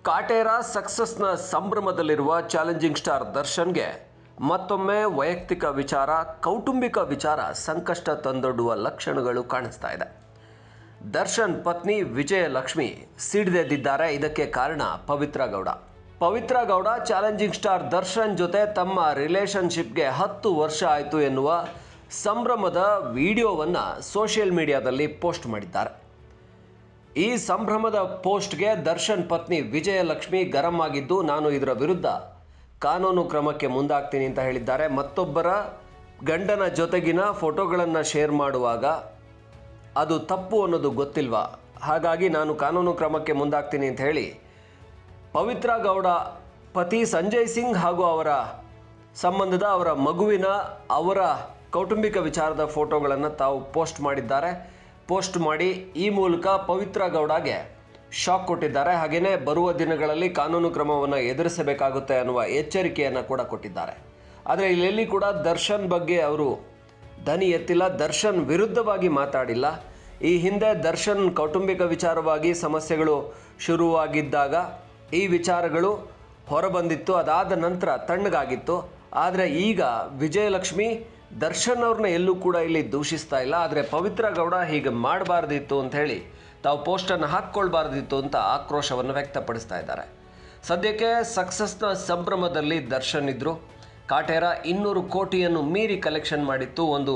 ಕಾಟೇರ ಸಕ್ಸಸ್ನ ಸಂಭ್ರಮದಲ್ಲಿರುವ challenging star ದರ್ಶನ್ಗೆ ಮತ್ತೊಮ್ಮೆ ವೈಯಕ್ತಿಕ ವಿಚಾರ, ಕೌಟುಂಬಿಕ ವಿಚಾರ ಸಂಕಷ್ಟ ತಂದೊಡ್ಡುವ ಲಕ್ಷಣಗಳು ಕಾಣಿಸ್ತಾ ಇದೆ. ದರ್ಶನ್ ಪತ್ನಿ ವಿಜಯಲಕ್ಷ್ಮಿ ಸಿಡಿದೆದ್ದಿದ್ದಾರೆ. ಇದಕ್ಕೆ ಕಾರಣ ಪವಿತ್ರ ಗೌಡ ಚಾಲೆಂಜಿಂಗ್ ಸ್ಟಾರ್ ದರ್ಶನ್ ಜೊತೆ ತಮ್ಮ ರಿಲೇಷನ್ಶಿಪ್ಗೆ 10 ವರ್ಷ ಆಯಿತು ಎನ್ನುವ ಸಂಭ್ರಮದ ವಿಡಿಯೋವನ್ನು ಸೋಷಿಯಲ್ ಮೀಡಿಯಾದಲ್ಲಿ ಪೋಸ್ಟ್ ಮಾಡಿದ್ದಾರೆ. ಈ ಸಂಭ್ರಮದ ಪೋಸ್ಟ್ಗೆ ದರ್ಶನ್ ಪತ್ನಿ ವಿಜಯಲಕ್ಷ್ಮಿ ಗರಂ ಆಗಿದ್ದು, ನಾನು ಇದರ ವಿರುದ್ಧ ಕಾನೂನು ಕ್ರಮಕ್ಕೆ ಮುಂದಾಗ್ತೀನಿ ಅಂತ ಹೇಳಿದ್ದಾರೆ. ಮತ್ತೊಬ್ಬರ ಗಂಡನ ಜೊತೆಗಿನ ಫೋಟೋಗಳನ್ನು ಶೇರ್ ಮಾಡುವಾಗ ಅದು ತಪ್ಪು ಅನ್ನೋದು ಗೊತ್ತಿಲ್ವಾ, ಹಾಗಾಗಿ ನಾನು ಕಾನೂನು ಕ್ರಮಕ್ಕೆ ಮುಂದಾಗ್ತೀನಿ ಅಂತ ಹೇಳಿ ಪವಿತ್ರ ಗೌಡ ಪತಿ ಸಂಜಯ್ ಸಿಂಗ್ ಹಾಗೂ ಅವರ ಸಂಬಂಧದ ಅವರ ಮಗುವಿನ ಅವರ ಕೌಟುಂಬಿಕ ವಿಚಾರದ ಫೋಟೋಗಳನ್ನು ತಾವು ಪೋಸ್ಟ್ ಮಾಡಿದ್ದಾರೆ. ಪೋಸ್ಟ್ ಮಾಡಿ ಈ ಮೂಲಕ ಪವಿತ್ರ ಗೌಡಗೆ ಶಾಕ್ ಕೊಟ್ಟಿದ್ದಾರೆ. ಹಾಗೆಯೇ ಬರುವ ದಿನಗಳಲ್ಲಿ ಕಾನೂನು ಕ್ರಮವನ್ನು ಎದುರಿಸಬೇಕಾಗುತ್ತೆ ಅನ್ನುವ ಎಚ್ಚರಿಕೆಯನ್ನು ಕೂಡ ಕೊಟ್ಟಿದ್ದಾರೆ. ಆದರೆ ಇಲ್ಲೆಲ್ಲಿ ಕೂಡ ದರ್ಶನ್ ಬಗ್ಗೆ ಅವರು ದನಿ ಎತ್ತಿಲ್ಲ, ದರ್ಶನ್ ವಿರುದ್ಧವಾಗಿ ಮಾತಾಡಿಲ್ಲ. ಈ ಹಿಂದೆ ದರ್ಶನ್ ಕೌಟುಂಬಿಕ ವಿಚಾರವಾಗಿ ಸಮಸ್ಯೆಗಳು ಶುರುವಾಗಿದ್ದಾಗ ಈ ವಿಚಾರಗಳು ಹೊರಬಂದಿತ್ತು, ಅದಾದ ನಂತರ ತಣ್ಣಗಾಗಿತ್ತು. ಆದರೆ ಈಗ ವಿಜಯಲಕ್ಷ್ಮಿ ದರ್ಶನ್ ಅವ್ರನ್ನ ಎಲ್ಲೂ ಕೂಡ ಇಲ್ಲಿ ದೂಷಿಸ್ತಾ ಇಲ್ಲ. ಆದರೆ ಪವಿತ್ರ ಗೌಡ ಹೀಗೆ ಮಾಡಬಾರ್ದಿತ್ತು ಅಂತ ಹೇಳಿ ತಾವು ಪೋಸ್ಟನ್ನು ಹಾಕ್ಕೊಳ್ಬಾರ್ದಿತ್ತು ಅಂತ ಆಕ್ರೋಶವನ್ನು ವ್ಯಕ್ತಪಡಿಸ್ತಾ ಇದ್ದಾರೆ. ಸದ್ಯಕ್ಕೆ ಸಕ್ಸಸ್ನ ಸಂಭ್ರಮದಲ್ಲಿ ದರ್ಶನ್ ಇದ್ದರು. ಕಾಟೇರ 200 ಕೋಟಿಯನ್ನು ಮೀರಿ ಕಲೆಕ್ಷನ್ ಮಾಡಿತ್ತು. ಒಂದು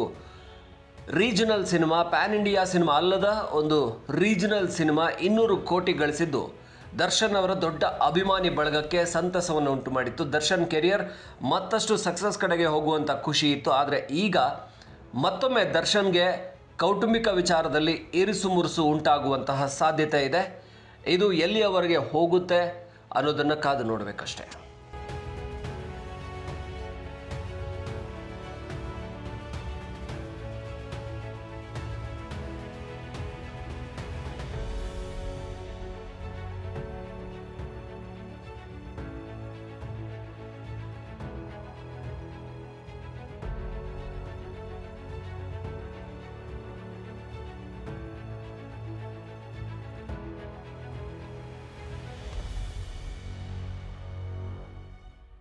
regional cinema, pan India cinema ಅಲ್ಲದ ಒಂದು ರೀಜನಲ್ ಸಿನಿಮಾ 200 ಕೋಟಿ ಗಳಿಸಿದ್ದು ದರ್ಶನ್ ಅವರ ದೊಡ್ಡ ಅಭಿಮಾನಿ ಬಳಗಕ್ಕೆ ಸಂತಸವನ್ನು ಉಂಟು ಮಾಡಿತ್ತು. ದರ್ಶನ್ ಕೆರಿಯರ್ ಮತ್ತಷ್ಟು ಸಕ್ಸಸ್ ಕಡೆಗೆ ಹೋಗುವಂಥ ಖುಷಿ ಇತ್ತು. ಆದರೆ ಈಗ ಮತ್ತೊಮ್ಮೆ ದರ್ಶನ್ಗೆ ಕೌಟುಂಬಿಕ ವಿಚಾರದಲ್ಲಿ ಇರಿಸು ಮುರುಸು ಉಂಟಾಗುವಂತಹ ಸಾಧ್ಯತೆ ಇದೆ. ಇದು ಎಲ್ಲಿಯವರೆಗೆ ಹೋಗುತ್ತೆ ಅನ್ನೋದನ್ನು ಕಾದು ನೋಡಬೇಕಷ್ಟೇ.